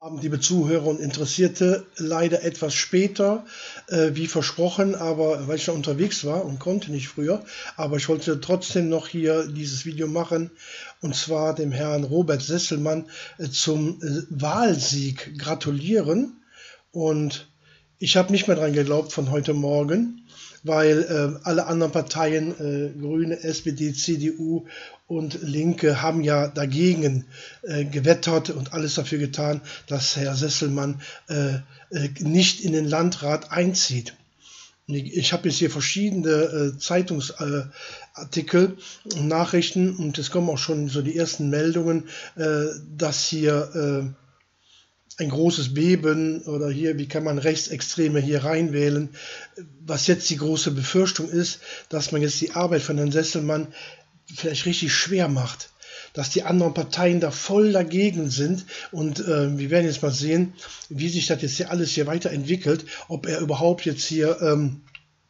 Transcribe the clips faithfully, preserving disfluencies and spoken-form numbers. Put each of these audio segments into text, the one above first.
Liebe Zuhörer und Interessierte, leider etwas später, äh, wie versprochen, aber weil ich noch unterwegs war und konnte nicht früher, aber ich wollte trotzdem noch hier dieses Video machen, und zwar dem Herrn Robert Sesselmann äh, zum äh, Wahlsieg gratulieren. Und ich habe nicht mehr dran geglaubt von heute Morgen, weil äh, alle anderen Parteien, äh, Grüne, S P D, C D U und Linke, haben ja dagegen äh, gewettert und alles dafür getan, dass Herr Sesselmann äh, äh, nicht in den Landrat einzieht. Ich, ich habe jetzt hier verschiedene äh, Zeitungsartikel äh, und Nachrichten, und es kommen auch schon so die ersten Meldungen, äh, dass hier äh, ein großes Beben oder hier, wie kann man Rechtsextreme hier reinwählen, was jetzt die große Befürchtung ist, dass man jetzt die Arbeit von Herrn Sesselmann vielleicht richtig schwer macht, dass die anderen Parteien da voll dagegen sind, und äh, wir werden jetzt mal sehen, wie sich das jetzt hier alles hier weiterentwickelt, ob er überhaupt jetzt hier ähm,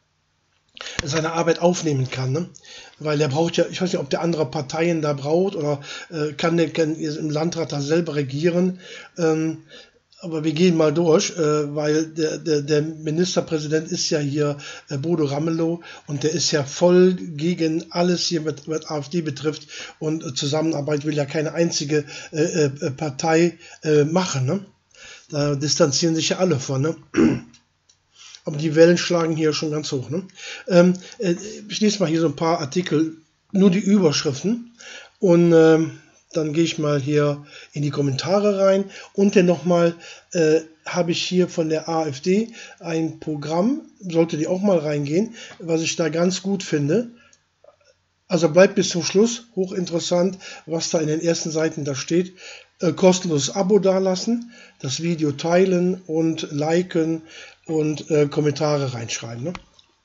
seine Arbeit aufnehmen kann, ne? Weil er braucht ja, ich weiß nicht, ob der andere Parteien da braucht oder äh, kann der kann im Landrat da selber regieren, ähm, aber wir gehen mal durch, äh, weil der, der, der Ministerpräsident ist ja hier äh, Bodo Ramelow, und der ist ja voll gegen alles hier, was, was AfD betrifft, und äh, Zusammenarbeit will ja keine einzige äh, äh, Partei äh, machen, ne? Da distanzieren sich ja alle von, ne? Aber die Wellen schlagen hier schon ganz hoch, ne? Ähm, äh, ich lese mal hier so ein paar Artikel, nur die Überschriften, und ähm, dann gehe ich mal hier in die Kommentare rein, und dann nochmal äh, habe ich hier von der AfD ein Programm, sollte die auch mal reingehen, was ich da ganz gut finde. Also bleibt bis zum Schluss, hochinteressant, was da in den ersten Seiten da steht. Äh, kostenloses Abo dalassen, das Video teilen und liken und äh, Kommentare reinschreiben, ne?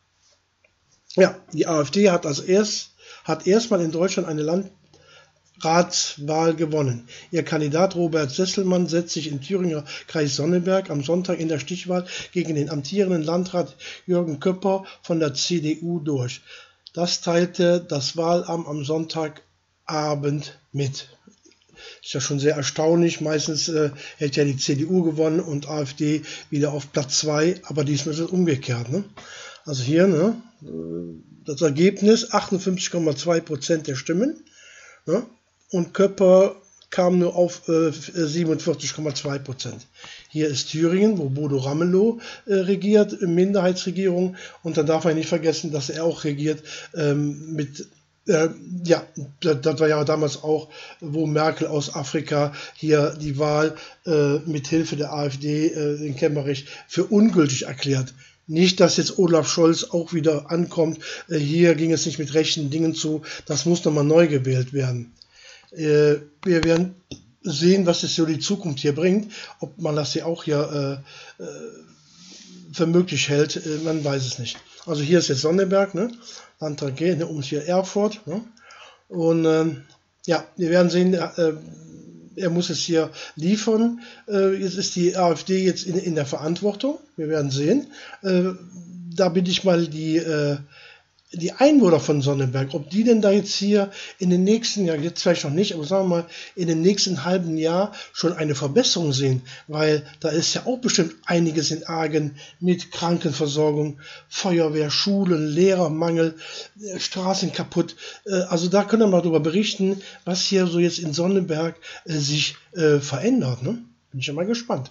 Ja, die AfD hat als erst hat erstmal in Deutschland eine Landratswahl gewonnen. Ihr Kandidat Robert Sesselmann setzt sich im Thüringer Kreis Sonneberg am Sonntag in der Stichwahl gegen den amtierenden Landrat Jürgen Köpper von der C D U durch. Das teilte das Wahlamt am Sonntagabend mit. Ist ja schon sehr erstaunlich. Meistens äh, hätte ja die C D U gewonnen und AfD wieder auf Platz zwei, aber diesmal ist es umgekehrt, ne? Also hier, ne, das Ergebnis, achtundfünfzig Komma zwei Prozent der Stimmen, ne, und Köpper kam nur auf äh, siebenundvierzig Komma zwei Prozent. Hier ist Thüringen, wo Bodo Ramelow äh, regiert, Minderheitsregierung, und dann darf man nicht vergessen, dass er auch regiert ähm, mit Äh, ja, das, das war ja damals auch, wo Merkel aus Afrika hier die Wahl äh, mit Hilfe der AfD äh, in Kemmerich für ungültig erklärt. Nicht, dass jetzt Olaf Scholz auch wieder ankommt, äh, hier ging es nicht mit rechten Dingen zu, das muss nochmal neu gewählt werden. Äh, wir werden sehen, was es so die Zukunft hier bringt, ob man das hier auch hier äh, für möglich hält, äh, man weiß es nicht. Also hier ist jetzt Sonneberg, ne? Landtag G, ne, um hier Erfurt, ne? Und ähm, ja, wir werden sehen, äh, er muss es hier liefern. Äh, jetzt ist die AfD jetzt in, in der Verantwortung, wir werden sehen. Äh, da bitte ich mal die, äh, die Einwohner von Sonneberg, ob die denn da jetzt hier in den nächsten Jahren, jetzt vielleicht noch nicht, aber sagen wir mal, in dem nächsten halben Jahr schon eine Verbesserung sehen, weil da ist ja auch bestimmt einiges in Argen mit Krankenversorgung, Feuerwehr, Schulen, Lehrermangel, äh, Straßen kaputt. Äh, also da können wir mal darüber berichten, was hier so jetzt in Sonneberg äh, sich äh, verändert, ne? Bin ich ja mal gespannt.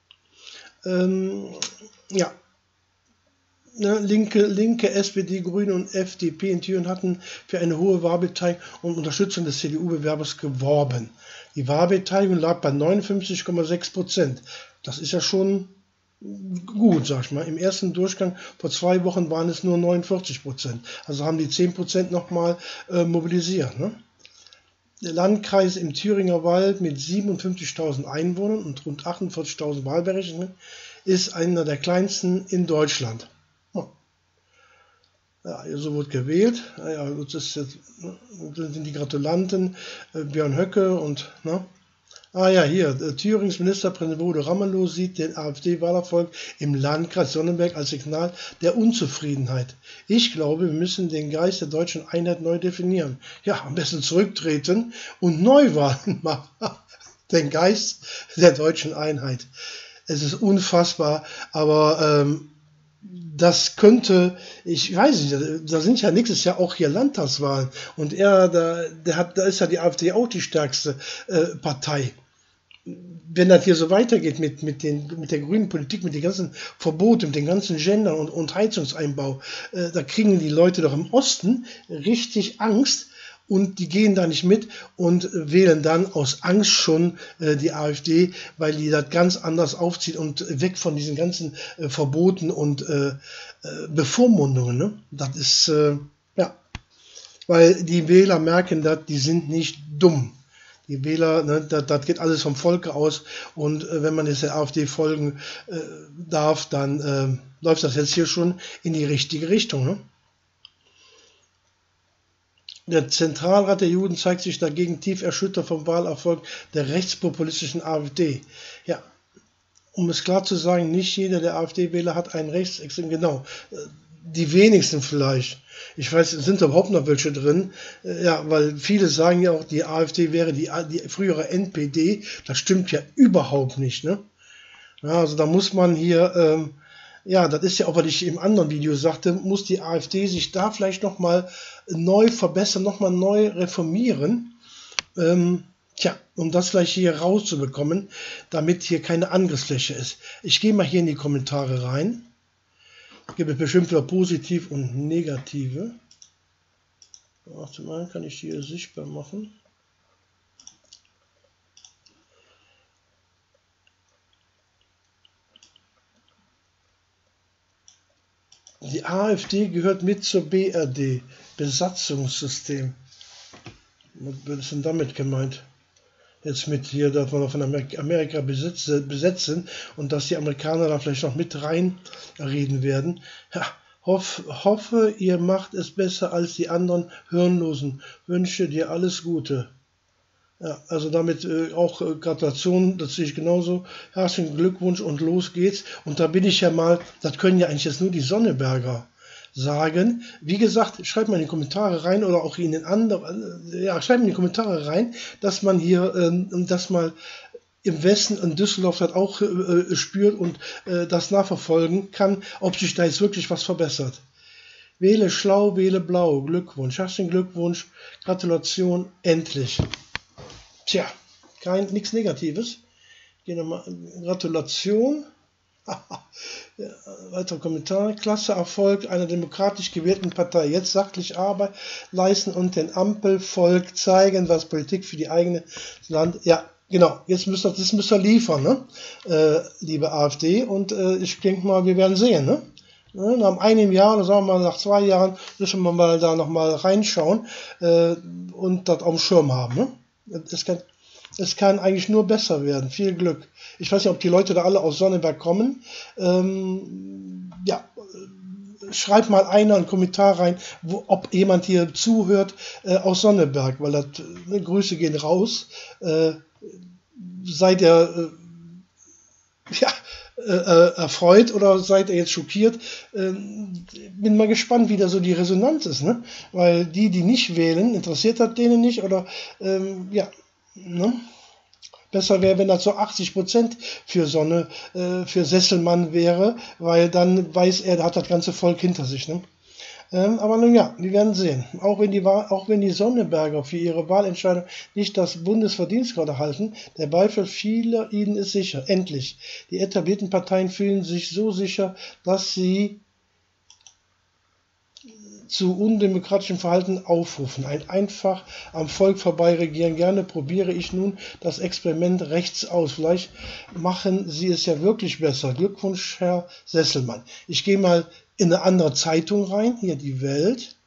Ähm, ja. Ne, Linke, Linke, S P D, Grüne und F D P in Thüringen hatten für eine hohe Wahlbeteiligung und Unterstützung des C D U-Bewerbers geworben. Die Wahlbeteiligung lag bei neunundfünfzig Komma sechs Prozent. Das ist ja schon gut, sag ich mal. Im ersten Durchgang vor zwei Wochen waren es nur neunundvierzig Prozent. Also haben die zehn Prozent nochmal äh, mobilisiert, ne? Der Landkreis im Thüringer Wald mit siebenundfünfzigtausend Einwohnern und rund achtundvierzigtausend Wahlberechtigten ist einer der kleinsten in Deutschland. Ja, so wird gewählt. Ja, das ist jetzt, das sind die Gratulanten, äh, Björn Höcke und, ne? Ah ja, hier, äh, Thürings Ministerpräsident Bodo Ramelow sieht den AfD-Wahlerfolg im Landkreis Sonneberg als Signal der Unzufriedenheit. Ich glaube, wir müssen den Geist der deutschen Einheit neu definieren. Ja, am besten zurücktreten und Neuwahlen machen. den Geist der deutschen Einheit. Es ist unfassbar, aber ähm, das könnte, ich weiß nicht, da sind ja nächstes Jahr auch hier Landtagswahlen und er, da, der hat, da ist ja die AfD auch die stärkste äh, Partei. Wenn das hier so weitergeht mit, mit, den, mit der grünen Politik, mit den ganzen Verboten, mit den ganzen Gendern und, und Heizungseinbau, äh, da kriegen die Leute doch im Osten richtig Angst und die gehen da nicht mit und äh, wählen dann aus Angst schon äh, die AfD, weil die das ganz anders aufzieht und weg von diesen ganzen äh, Verboten und äh, äh, Bevormundungen. Ne? Das ist, äh, ja, weil die Wähler merken, dass die sind nicht dumm. Die Wähler, ne, das, das geht alles vom Volke aus und äh, wenn man jetzt der AfD folgen äh, darf, dann äh, läuft das jetzt hier schon in die richtige Richtung. Ne? Der Zentralrat der Juden zeigt sich dagegen tief erschüttert vom Wahlerfolg der rechtspopulistischen AfD. Ja, um es klar zu sagen, nicht jeder der AfD-Wähler hat einen Rechtsextrem, genau, die wenigsten vielleicht. Ich weiß, sind da überhaupt noch welche drin? Ja, weil viele sagen ja auch, die AfD wäre die, die frühere N P D. Das stimmt ja überhaupt nicht. Ne? Ja, also da muss man hier, ähm, ja, das ist ja auch, was ich im anderen Video sagte, muss die AfD sich da vielleicht nochmal neu verbessern, nochmal neu reformieren. Ähm, tja, um das vielleicht hier rauszubekommen, damit hier keine Angriffsfläche ist. Ich gehe mal hier in die Kommentare rein. Gibt es bestimmt wieder positiv und negative. Warte mal, kann ich die hier sichtbar machen? Die AfD gehört mit zur B R D, Besatzungssystem. Was ist denn damit gemeint? Jetzt mit hier, dass wir noch von Amerika besetzen und dass die Amerikaner da vielleicht noch mit reinreden werden. Ja, hoff, hoffe, ihr macht es besser als die anderen Hirnlosen. Wünsche dir alles Gute. Ja, also damit äh, auch äh, Gratulation, das sehe ich genauso. Herzlichen Glückwunsch und los geht's. Und da bin ich ja mal, das können ja eigentlich jetzt nur die Sonneberger sagen. Wie gesagt, schreibt mal in die Kommentare rein oder auch in den anderen, ja, schreibt in die Kommentare rein, dass man hier ähm, das mal im Westen in Düsseldorf das auch äh, spürt und äh, das nachverfolgen kann, ob sich da jetzt wirklich was verbessert. Wähle schlau, wähle blau. Glückwunsch, herzlichen Glückwunsch, Gratulation, endlich. Tja, kein nichts Negatives. Gehen wir mal, Gratulation. Ja, weiterer Kommentar. Klasse Erfolg einer demokratisch gewählten Partei. Jetzt sachlich Arbeit leisten und den Ampelvolk zeigen, was Politik für die eigene Land. Ja, genau. Jetzt müsst ihr, das müsst ihr liefern, ne? Äh, liebe AfD. Und äh, ich denke mal, wir werden sehen, ne? Nach einem Jahr, oder sagen wir mal nach zwei Jahren, müssen wir mal da nochmal reinschauen äh, und das auf dem Schirm haben, ne? Es kann, es kann eigentlich nur besser werden. Viel Glück. Ich weiß nicht, ob die Leute da alle aus Sonneberg kommen. Ähm, ja, schreibt mal einer einen Kommentar rein, wo, ob jemand hier zuhört äh, aus Sonneberg, weil das, äh, Grüße gehen raus. Äh, seid ihr äh, ja, äh, erfreut oder seid ihr jetzt schockiert? Ähm, bin mal gespannt, wie da so die Resonanz ist, ne? Weil die, die nicht wählen, interessiert das denen nicht oder ähm, ja, ne? Besser wäre, wenn das so achtzig Prozent für Sonne, äh, für Sesselmann wäre, weil dann weiß er, der hat das ganze Volk hinter sich. Ne? Ähm, aber nun ja, wir werden sehen. Auch wenn, die, auch wenn die Sonneberger für ihre Wahlentscheidung nicht das Bundesverdienstkreuz erhalten, der Beifall vieler ihnen ist sicher. Endlich. Die etablierten Parteien fühlen sich so sicher, dass sie zu undemokratischem Verhalten aufrufen. Ein einfach am Volk vorbei regieren. Gerne probiere ich nun das Experiment rechts aus. Vielleicht machen Sie es ja wirklich besser. Glückwunsch, Herr Sesselmann. Ich gehe mal in eine andere Zeitung rein. Hier die Welt.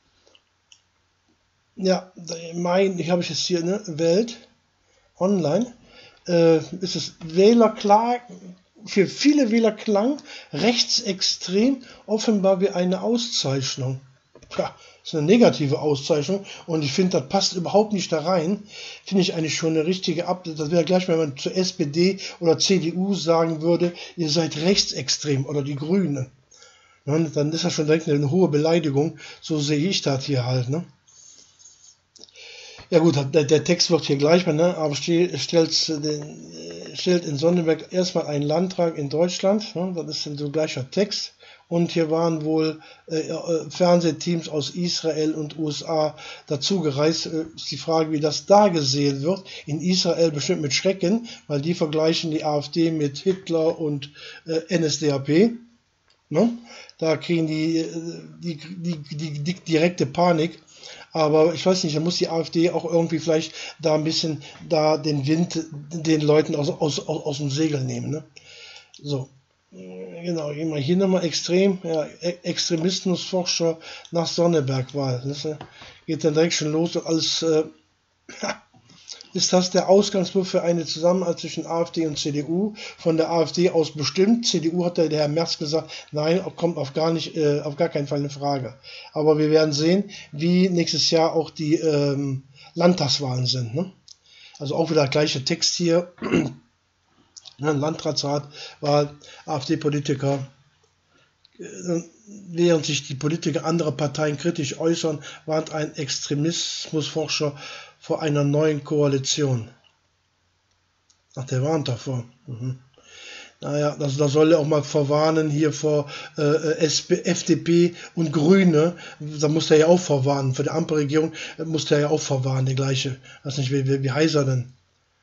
Ja, mein, ich habe ich jetzt hier, ne, Welt online. Äh, ist es Wählerklar, für viele Wähler klang rechtsextrem offenbar wie eine Auszeichnung. Ja, das ist eine negative Auszeichnung und ich finde, das passt überhaupt nicht da rein. Finde ich eigentlich schon eine richtige Ab... Das wäre gleich, wenn man zur S P D oder C D U sagen würde, ihr seid rechtsextrem oder die Grünen. Ne, dann ist das schon direkt eine hohe Beleidigung. So sehe ich das hier halt. Ne? Ja gut, der, der Text wird hier gleich, ne? Aber ste- stellt, den, stellt in Sonneberg erstmal einen Landtag in Deutschland, ne? Das ist ein so gleicher Text. Und hier waren wohl äh, äh, Fernsehteams aus Israel und U S A dazugereist. Äh, ist die Frage, wie das da gesehen wird. In Israel bestimmt mit Schrecken, weil die vergleichen die AfD mit Hitler und äh, N S D A P. Ne? Da kriegen die, die, die, die, die direkte Panik. Aber ich weiß nicht, da muss die AfD auch irgendwie vielleicht da ein bisschen da den Wind den Leuten aus, aus, aus, aus dem Segel nehmen. Ne? So, genau, gehen wir hier nochmal extrem, ja, Extremismusforscher nach Sonneberg-Wahl. Das geht dann direkt schon los. Alles, äh, ist das der Ausgangspunkt für eine Zusammenarbeit zwischen AfD und C D U? Von der AfD aus bestimmt. C D U hat der Herr Merz gesagt, nein, kommt auf gar nicht, äh, auf gar keinen Fall eine Frage. Aber wir werden sehen, wie nächstes Jahr auch die ähm, Landtagswahlen sind. Ne? Also auch wieder der gleiche Text hier. Landratswahl, AfD-Politiker. Während sich die Politiker anderer Parteien kritisch äußern, warnt ein Extremismusforscher vor einer neuen Koalition. Ach, der warnt davor. Mhm. Naja, das, das soll er auch mal verwarnen hier vor äh, S P, F D P und Grüne. Da muss er ja auch verwarnen. Für die Ampelregierung muss er ja auch verwarnen, der gleiche. Ich weiß nicht, wie, wie, wie heißt er denn?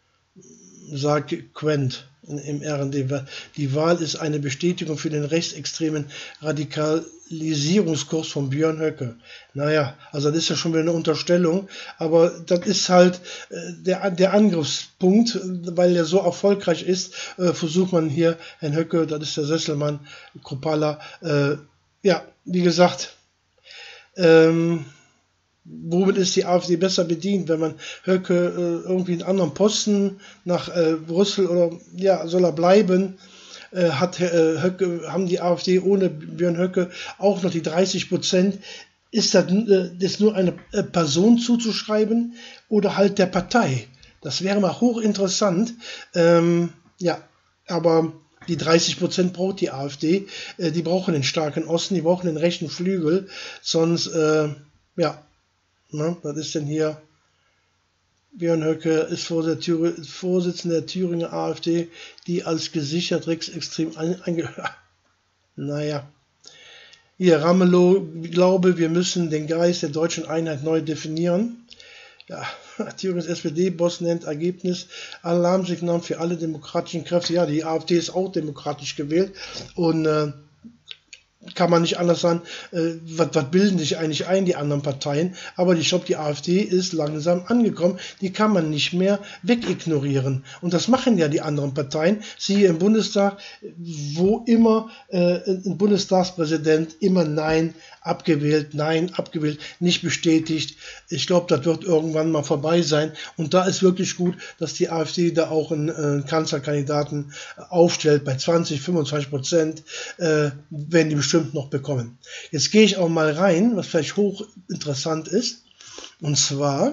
Sagt Quent im R und D. Die Wahl ist eine Bestätigung für den rechtsextremen Radikalisierungskurs von Björn Höcke. Naja, also das ist ja schon wieder eine Unterstellung, aber das ist halt äh, der, der Angriffspunkt, weil er so erfolgreich ist, äh, versucht man hier Herrn Höcke, das ist der Sesselmann, Kropala, äh, ja, wie gesagt, ähm, womit ist die AfD besser bedient, wenn man Höcke äh, irgendwie einen anderen Posten nach äh, Brüssel oder ja, soll er bleiben, äh, hat äh, Höcke, haben die AfD ohne Björn Höcke auch noch die dreißig Prozent. Ist das, äh, das nur eine äh, Person zuzuschreiben oder halt der Partei? Das wäre mal hochinteressant. Ähm, ja, aber die dreißig Prozent braucht die AfD. Äh, die brauchen den starken Osten, die brauchen den rechten Flügel, sonst, äh, ja, na, was ist denn hier? Björn Höcke ist Vorsitzender der Thüringer AfD, die als gesichert rechtsextrem eingehört. Naja. Hier, Ramelow, ich glaube, wir müssen den Geist der deutschen Einheit neu definieren. Ja, Thürings S P D-Boss nennt Ergebnis Alarmsignal für alle demokratischen Kräfte. Ja, die AfD ist auch demokratisch gewählt und äh, kann man nicht anders sagen, äh, was, was bilden sich eigentlich ein, die anderen Parteien, aber ich glaube, die AfD ist langsam angekommen, die kann man nicht mehr wegignorieren. Und das machen ja die anderen Parteien, siehe im Bundestag, wo immer äh, ein Bundestagspräsident immer Nein abgewählt, Nein abgewählt, nicht bestätigt. Ich glaube, das wird irgendwann mal vorbei sein. Und da ist wirklich gut, dass die AfD da auch einen, äh, einen Kanzlerkandidaten aufstellt bei zwanzig, fünfundzwanzig Prozent, äh, werden die bestimmt noch bekommen. Jetzt gehe ich auch mal rein, was vielleicht hochinteressant ist, und zwar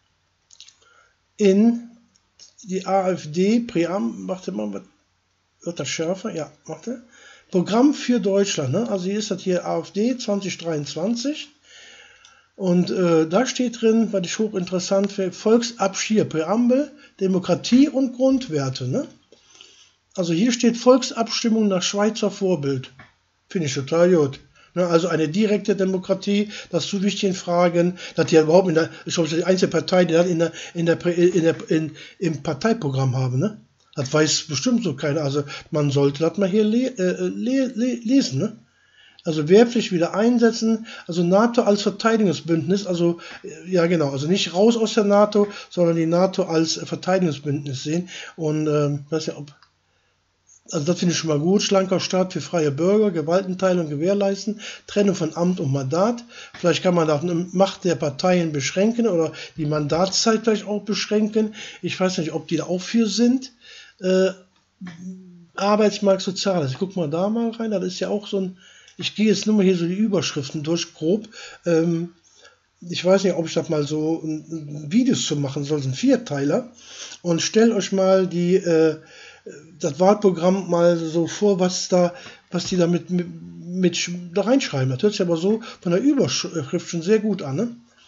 in die AfD, Präambel, warte mal, wird das schärfer? Ja, warte. Programm für Deutschland, ne? Also hier ist das hier AfD zwanzig dreiundzwanzig und äh, da steht drin, was ich hochinteressant finde, Volksabschied, Präambel, Demokratie und Grundwerte, ne? Also hier steht Volksabstimmung nach Schweizer Vorbild. Finde ich total gut. Ne, also eine direkte Demokratie, das zu wichtigen Fragen, dass die überhaupt in der, ich glaube, die einzige Partei, die das in der, in der, in der, in, im Parteiprogramm haben, ne? Das weiß bestimmt so keiner. Also man sollte das mal hier le äh, le le lesen, ne? Also Wehrpflicht wieder einsetzen, also NATO als Verteidigungsbündnis, also ja genau, also nicht raus aus der NATO, sondern die NATO als Verteidigungsbündnis sehen. Und äh, weiß ja, ob Also das finde ich schon mal gut. Schlanker Staat für freie Bürger, Gewaltenteilung gewährleisten, Trennung von Amt und Mandat. Vielleicht kann man auch eine Macht der Parteien beschränken oder die Mandatszeit vielleicht auch beschränken. Ich weiß nicht, ob die da auch für sind. Äh, Arbeitsmarkt, Soziales. Ich guck mal da mal rein. Das ist ja auch so ein... Ich gehe jetzt nur mal hier so die Überschriften durch, grob. Ähm, ich weiß nicht, ob ich das mal so ein, ein Videos zu machen soll, so ein Vierteiler. Und stellt euch mal die... Äh, das Wahlprogramm mal so vor, was da, was die da mit, mit, mit da reinschreiben. Das hört sich aber so von der Überschrift schon sehr gut an. Ne?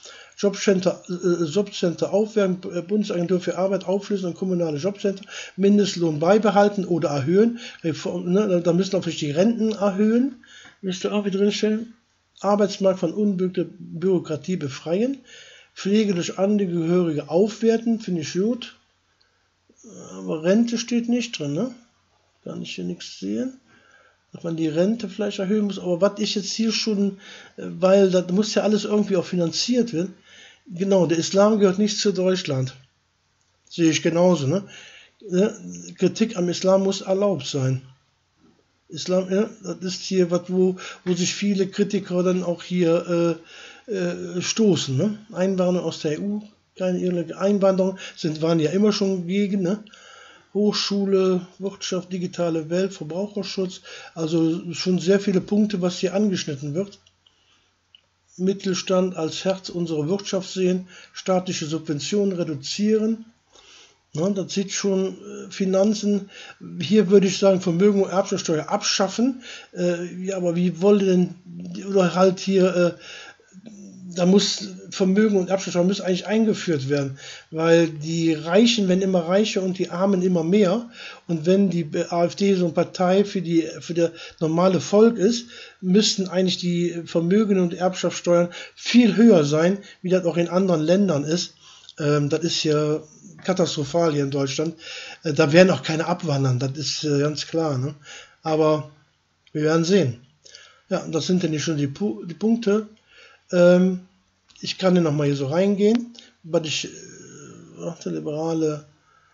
Jobcenter, äh, Jobcenter aufwerten, Bundesagentur für Arbeit auflösen und kommunale Jobcenter, Mindestlohn beibehalten oder erhöhen, Reform, ne, da müssen auch die Renten erhöhen, müsste auch wieder drinstellen, Arbeitsmarkt von unbürgerlicher Bürokratie befreien, Pflege durch Angehörige aufwerten, finde ich gut, aber Rente steht nicht drin, ne? Kann ich hier nichts sehen, dass man die Rente vielleicht erhöhen muss, aber was ich jetzt hier schon, weil das muss ja alles irgendwie auch finanziert werden, genau, der Islam gehört nicht zu Deutschland, sehe ich genauso, ne? Kritik am Islam muss erlaubt sein. Islam, ja, das ist hier was, wo, wo sich viele Kritiker dann auch hier äh, äh, stoßen. Ne? Einwanderung aus der E U, keine irrige Einwanderung, sind, waren ja immer schon gegen. Ne? Hochschule, Wirtschaft, digitale Welt, Verbraucherschutz, also schon sehr viele Punkte, was hier angeschnitten wird. Mittelstand als Herz unserer Wirtschaft sehen, staatliche Subventionen reduzieren. Ja, das sieht schon äh, Finanzen, hier würde ich sagen Vermögen und Erbschaftssteuer abschaffen, äh, ja, aber wie wollen denn, oder halt hier, äh, da muss Vermögen und Erbschaftssteuer müssen eigentlich eingeführt werden, weil die Reichen werden immer reicher und die Armen immer mehr, und wenn die AfD so eine Partei für, die, für das normale Volk ist, müssten eigentlich die Vermögen und Erbschaftssteuern viel höher sein, wie das auch in anderen Ländern ist. Ähm, das ist ja katastrophal hier in Deutschland. Äh, da werden auch keine abwandern, das ist äh, ganz klar. Ne? Aber wir werden sehen. Ja, das sind dann schon die, Pu die Punkte. Ähm, ich kann hier nochmal hier so reingehen, weil ich äh, liberale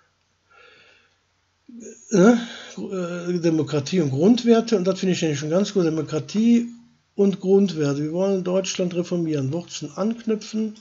äh, äh, Demokratie und Grundwerte, und das finde ich eigentlich schon ganz gut. Demokratie und Grundwerte. Wir wollen Deutschland reformieren, Wurzeln anknüpfen.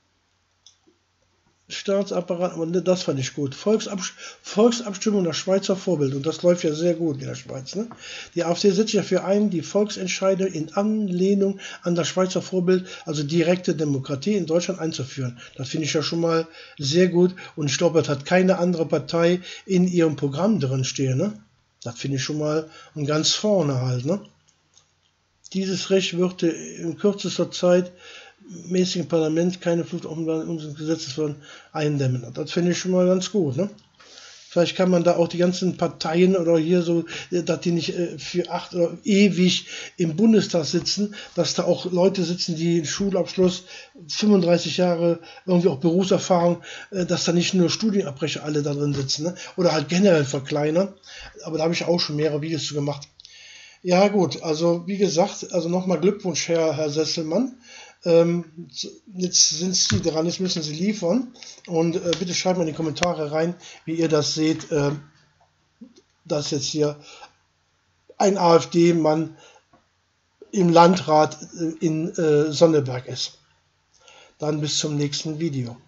Staatsapparat, aber das fand ich gut. Volksabst Volksabstimmung nach Schweizer Vorbild, und das läuft ja sehr gut in der Schweiz. Ne? Die AfD setzt sich dafür ein, die Volksentscheide in Anlehnung an das Schweizer Vorbild, also direkte Demokratie in Deutschland einzuführen. Das finde ich ja schon mal sehr gut, und ich glaube, das hat keine andere Partei in ihrem Programm drin stehen. Ne? Das finde ich schon mal und ganz vorne halt. Ne? Dieses Recht würde in kürzester Zeit mäßigen Parlament keine Flucht offenbar unseres Gesetzes eindämmen. Das finde ich schon mal ganz gut. Ne? Vielleicht kann man da auch die ganzen Parteien oder hier so, dass die nicht für acht oder ewig im Bundestag sitzen, dass da auch Leute sitzen, die einen Schulabschluss, fünfunddreißig Jahre, irgendwie auch Berufserfahrung, dass da nicht nur Studienabbrecher alle da drin sitzen, ne? Oder halt generell verkleinern. Aber da habe ich auch schon mehrere Videos zu gemacht. Ja gut, also wie gesagt, also nochmal Glückwunsch, Herr, Herr Sesselmann. Ähm, jetzt sind Sie dran, jetzt müssen Sie liefern, und äh, bitte schreibt mal in die Kommentare rein, wie ihr das seht, äh, dass jetzt hier ein AfD-Mann im Landrat äh, in äh, Sonneberg ist. Dann bis zum nächsten Video.